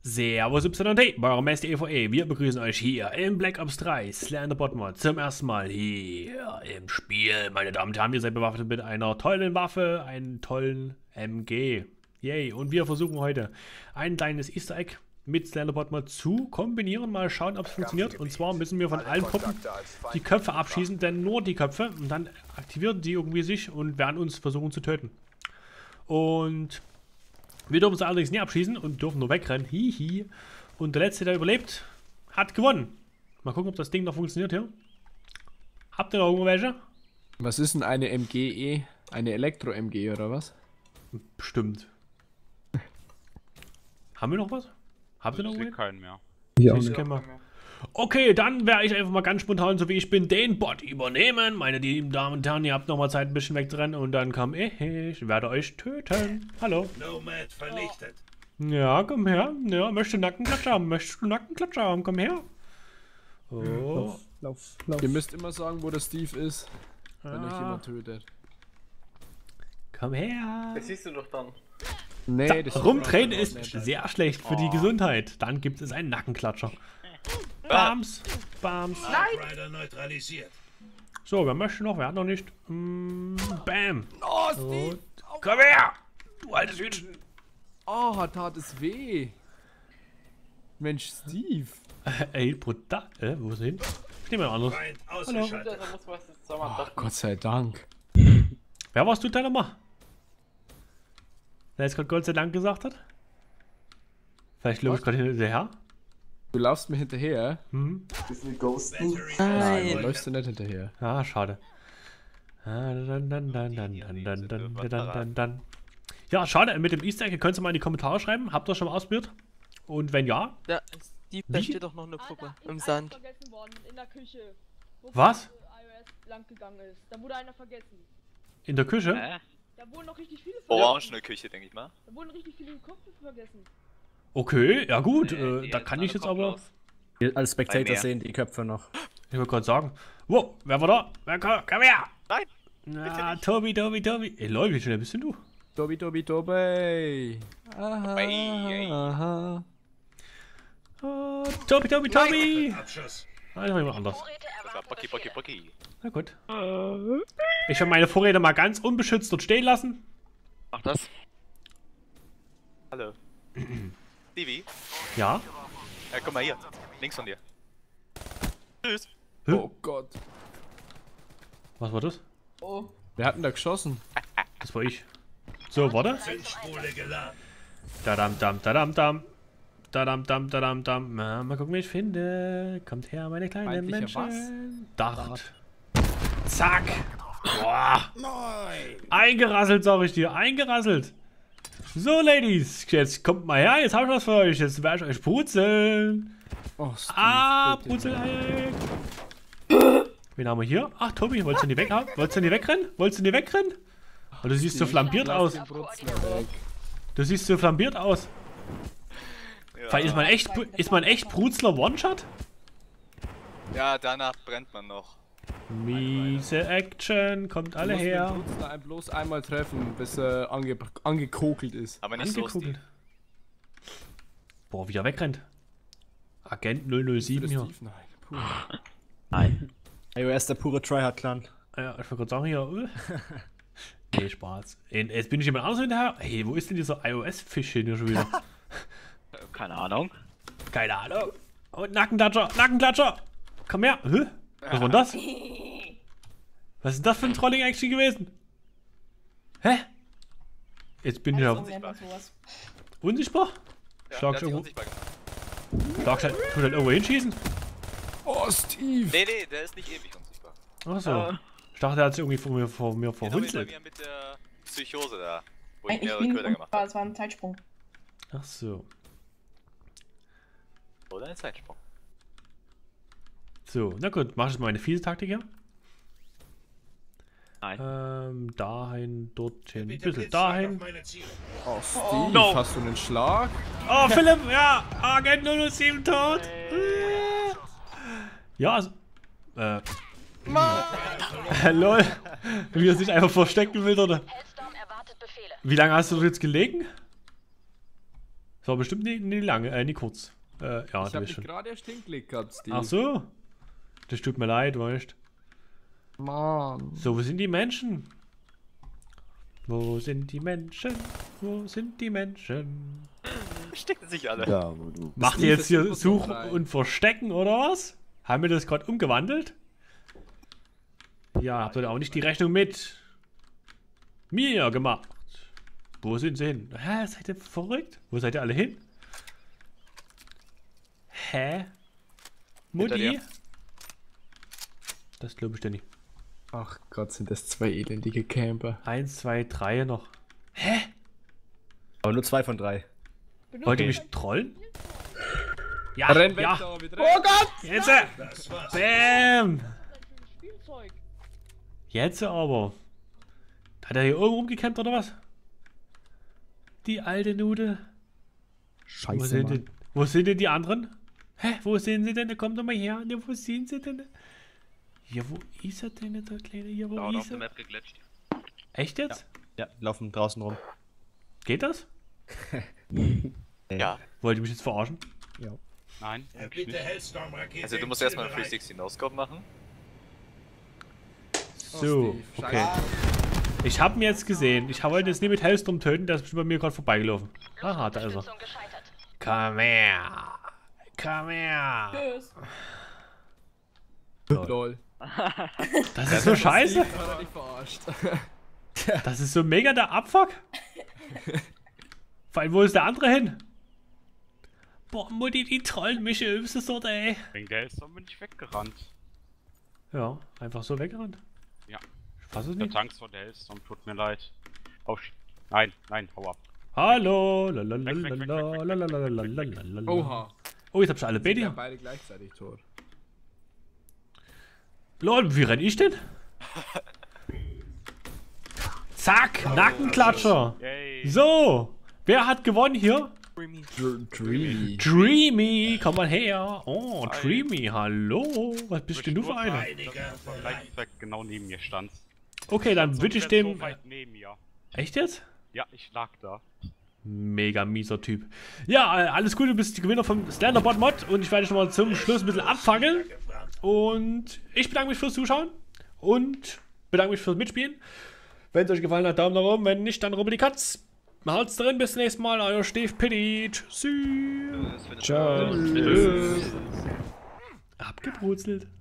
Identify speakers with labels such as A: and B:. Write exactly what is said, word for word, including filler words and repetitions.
A: Servus Y T, Bürgermeister E V E, wir begrüßen euch hier im Black Ops drei Slenderbot Mod zum ersten Mal hier im Spiel. Meine Damen und Herren, ihr seid bewaffnet mit einer tollen Waffe, einen tollen M G. Yay, und wir versuchen heute ein kleines Easter Egg mit Slenderbot Mod zu kombinieren. Mal schauen, ob es funktioniert. Und zwar müssen wir von allen Puppen die Köpfe abschießen, denn nur die Köpfe. Und dann aktivieren die irgendwie sich und werden uns versuchen zu töten. Und wir dürfen sie allerdings nie abschießen und dürfen nur wegrennen. Hihi. Und der Letzte, der überlebt, hat gewonnen. Mal gucken, ob das Ding noch funktioniert hier. Habt ihr noch irgendwelche?
B: Was ist denn eine M G E? Eine Elektro-M G oder was?
A: Bestimmt. Haben wir noch was? Habt ihr noch
C: Ich sehe
A: einen?
C: keinen mehr.
B: Ja,
A: Ich kenn mal. Okay, dann werde ich einfach mal ganz spontan, so wie ich bin, den Bot übernehmen. Meine lieben Damen und Herren, ihr habt noch mal Zeit, ein bisschen wegzurennen und dann komm ich, ich werde euch töten. Hallo.
D: Nomad vernichtet.
A: Ja, komm her. Ja, möchtest du Nackenklatscher haben? Möchtest du Nackenklatscher haben? Komm her. Oh.
B: Lauf, lauf, lauf. Ihr müsst immer sagen, wo der Steve ist, wenn euch
A: Ah.
B: jemand tötet.
A: Komm her.
E: Das siehst du doch dann.
B: Nee, das
A: Rumdrehen ist sehr schlecht für die Gesundheit. Dann gibt es einen Nackenklatscher. Bams. Bams.
D: Rider neutralisiert.
A: So, wer möchte noch? Wer hat noch nicht? Mm, bam.
B: Oh, Steve!
A: Und komm her. Du altes Hühnchen.
B: Oh, hat tat es weh. Mensch, Steve.
A: Ey, brutal. Äh, wo ist er hin? Ich nehme mal anders.
D: Feind
E: Da
D: ausgeschaltet.
E: muss was jetzt sagen.
B: Oh, Gott sei Dank.
A: Wer warst du, deiner Mann? Der jetzt gerade Gott sei Dank gesagt hat? Vielleicht läuft ich gerade hinterher.
B: Du laufst mir hinterher?
A: Hm?
E: Bisschen ghosten.
B: Nein, du läufst du nicht hinterher.
A: Ah, schade. Ah, dann, dann, dann, dann, dann, dann, dann, dann, dann, dann. Ja, schade. Mit dem Easter Egg könnt ihr mal in die Kommentare schreiben. Habt ihr schon mal ausprobiert? Und wenn ja,
F: Ja, Steve, da
A: Wie?
F: steht doch noch eine Puppe
G: Alter,
F: im
G: ist
F: Sand.
G: einer vergessen worden in der Küche. Wo
A: Was?
G: iOS lang gegangen ist. Da wurde einer vergessen.
A: in der Küche.
C: Hä?
G: Da wurden noch richtig viele
C: Orangene Küche, denke ich mal.
G: Da wurden richtig viele Köpfe vergessen.
A: Okay, ja gut.
C: Nee,
A: Äh,
C: die
A: da
C: jetzt
A: kann
C: alle
A: ich jetzt
C: kommt
A: aber.
C: los.
H: Wir als
C: Bei
H: Spectator
C: mir.
H: sehen die Köpfe noch.
A: Ich wollte gerade sagen. Wow, wer war da? Wer komm, komm her!
C: Nein!
A: Na, Tobi, Tobi, Tobi. Ey, Leute, wie schnell bist denn du?
B: Tobi, Tobi, Tobi. Aha,
C: Ey, ey.
B: aha.
A: Oh, Tobi, Tobi, Tobi!
D: Abschuss.
A: Einfach jemand anders.
C: Das war Pocky, Pocky, Pocky.
A: Na gut. Ich werde meine Vorräte mal ganz unbeschützt dort stehen lassen.
C: Mach das. Hallo. Stevie?
A: Ja.
C: Ja, komm mal hier. Links von dir. Tschüss.
A: Hä?
B: Oh Gott.
A: Was war das?
E: Oh.
B: Wer hat denn da geschossen?
A: Das war ich. So, warte.
D: Zündspule geladen.
A: Dadam, dam, dadam, dam. Dadam, dam, dadam, dam. Na, mal gucken, wie ich finde. Kommt her, meine kleinen
B: Feindlicher
A: Menschen. Dart. Zack. Boah. Eingerasselt, sag ich dir. Eingerasselt. So, Ladies. Jetzt kommt mal her. Jetzt hab ich was für euch. Jetzt werde ich euch brutzeln.
B: Oh, Steve,
A: Ah,
B: bitte.
A: Brutzelei. Wen haben wir hier? Ach, Tobi, wolltest du die weg haben? Wolltest du die wegrennen? Wolltest du die wegrennen? Oh, du siehst so flambiert
B: Lass
A: aus.
B: den Brutzler weg.
A: Du siehst so flambiert aus.
C: Ja.
A: Vielleicht ist man echt, ist man echt Brutzler One-Shot?
C: Ja, danach brennt man noch.
A: Miese Action, kommt alle
B: Du musst
A: her.
B: den Brutzler ein bloß einmal treffen, bis er ange angekokelt ist.
C: Aber nicht so,
A: Angekugelt.
C: Steve.
A: Boah, wieder wegrennt. Agent null null
B: Für
A: sieben hier.
B: Steve, nein. Puh.
H: Nein. iOS, der pure Tryhard-Clan.
A: Ja, ich wollte gerade sagen hier. äh. Nee, Spaß. Ey, Jetzt bin ich jemand anderes hinterher. Hey, wo ist denn dieser iOS-Fisch hin hier schon wieder?
C: Keine Ahnung.
A: Keine Ahnung. Und Nackenklatscher, Nackenklatscher. Komm her. Hä? Was war denn das? Was ist das für ein Trolling-Action gewesen? Hä? Jetzt bin ich ja
C: Unsichtbar.
A: unsichtbar.
C: Ja,
A: Schlag
C: der hat sich
A: irgendwo-
C: unsichtbar gemacht.
A: Schlag schnell, tu dann irgendwo hinschießen.
B: Oh, Steve!
C: Nee, nee, der ist nicht ewig unsichtbar.
A: Achso. Ich dachte, er hat sich irgendwie vor mir, vor mir
C: Genau wie bei
A: verhunzelt.
C: mir mit der Psychose da. Wo ich
I: Eigentlich
C: mehrere
I: nie,
C: Köder gemacht
I: war,
C: habe.
I: es war ein Zeitsprung.
A: Ach so.
C: Oder ein Zeitsprung.
A: So, na gut, mach ich mal eine fiese Taktik hier.
C: Nein.
A: Ähm, dahin, dorthin, ein
D: Bitte
A: bisschen
D: Blitzschlag
A: dahin.
D: auf meine Ziele.
B: Oh, Steve,
C: no.
B: hast du einen Schlag?
A: Oh, Philipp, ja, Agent null null sieben tot. Äh. Ja, also, äh. Lol, wie er sich einfach verstecken will, oder? Wie lange hast du jetzt gelegen? war bestimmt nie, nie lange, äh, nie kurz. Äh, ja,
B: Ich
A: du
B: hab
A: weißt
B: mich
A: schon.
B: gerade erst hingelegt gehabt, Steve.
A: Ach so. Das tut mir leid, weißt.
B: Mann.
A: So, wo sind die Menschen? Wo sind die Menschen? Wo sind die Menschen?
C: Stecken sich alle.
H: Da, wo du.
A: Macht
B: Steve
A: ihr jetzt
B: ist
A: hier
B: super
A: Suchen
B: frei.
A: und Verstecken oder was? Haben wir das gerade umgewandelt? Ja, habt ihr auch nicht die Rechnung mit mir gemacht? Wo sind sie hin? Hä, seid ihr verrückt? Wo seid ihr alle hin? Hä? Mutti?
C: dir.
A: Das glaube ich dir nicht.
B: Ach Gott, sind das zwei elendige Camper.
A: Eins, zwei, drei noch. Hä?
H: Aber nur zwei von drei.
G: Benutzt
A: Wollt ihr
G: ihr
A: mich
G: kein
A: trollen?
G: Spielzeug?
A: Ja,
B: Renn weg,
A: ja.
B: David, renn. Oh Gott!
A: Jetzt! äh,
D: Das war's.
A: Bam!
G: Was ist denn für ein Spielzeug?
A: Jetzt aber. Hat er hier irgendwo rumgekämpft oder was? Die alte Nudel. Wo
H: Scheiße,
A: sind,
H: Mann.
A: denn, wo sind denn die anderen? Hä? Wo sind sie denn? Kommt doch mal her. Ja, wo sind sie denn? Ja, wo ist er denn, der Kleine? Ja, wo
C: Laut auf
A: ist
C: der
A: er?
C: Map geglitscht.
A: Echt jetzt?
H: Ja, die laufen draußen rum.
A: Geht das?
C: Ja.
A: Wollt ihr mich jetzt verarschen?
H: Ja.
F: Nein,
D: Ja,
F: eigentlich
D: bitte
F: nicht.
D: Hellstorm-Rakete.
C: Also du
D: im
C: musst erstmal einen
D: Zielbereich.
C: drei sechzig No-Scope machen.
A: So,
B: Steve,
A: okay. Ich habe ihn jetzt gesehen. Ich wollte jetzt nie mit Hellstorm töten, der ist bestimmt bei mir gerade vorbeigelaufen. Aha, da ist er. Komm her. Komm her.
G: Tschüss.
B: Lol.
A: Das ist so scheiße.
B: Steve hat er dich verarscht.
A: Das ist so mega der Abfuck. Vor allem, wo ist der andere hin? Boah, Mutti, die trollen mich hier übste Sorte, ey.
F: Wegen der ist dann bin ich weggerannt.
A: Ja, einfach so weggerannt.
F: Ja.
A: Ich fass es
F: Der
A: nicht.
F: Tanks von der Hellstorm, tut mir leid. Auf. Nein, nein, hau ab.
A: Hallo.
F: Weg, weg, weg, weg, weg, weg,
A: Lalalala.
B: Oha.
A: Oh, jetzt hab ich alle B
B: Sind ja
A: hier.
B: beide gleichzeitig tot.
A: Lol, wie renn ich denn? Zack, Nackenklatscher.
F: Yay.
A: So, wer hat gewonnen hier?
B: Dreamy.
A: Dreamy, komm mal her. Oh,
F: Hi.
A: Dreamy, hallo. Was bist denn du für einer?
D: Einiger
F: Gleich weg, genau neben mir stand.
A: Okay, dann
F: Sonst
A: würde ich
F: wär's
A: dem...
F: So weit neben mir.
A: Echt jetzt?
F: Ja, ich lag da.
A: Mega mieser Typ. Ja, äh, alles Gute, du bist die Gewinner vom Slenderbot Mod und ich werde dich nochmal zum Schluss ein bisschen abfangen. Und ich bedanke mich fürs Zuschauen und bedanke mich fürs Mitspielen. Wenn es euch gefallen hat, Daumen nach oben, wenn nicht, dann rubbel die Katz. Halt's drin, bis zum nächsten Mal, euer Steve Pitti. Tschüssi.
C: Das wird
H: Ciao.
A: Tschüss. Abgebrutzelt.